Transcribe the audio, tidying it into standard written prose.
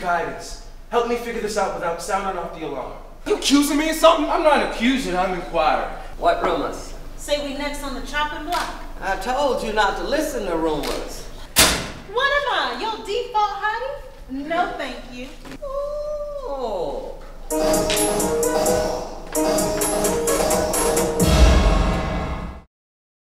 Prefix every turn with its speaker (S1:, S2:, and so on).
S1: guidance. Help me figure this out without sounding off the alarm.
S2: You accusing me of something?
S1: I'm not accusing, I'm inquiring.
S3: What rumors?
S4: Say we next on the chopping block.
S3: I told you not to listen to rumors.
S4: What am I, your default hottie? No, thank you.
S3: Oh.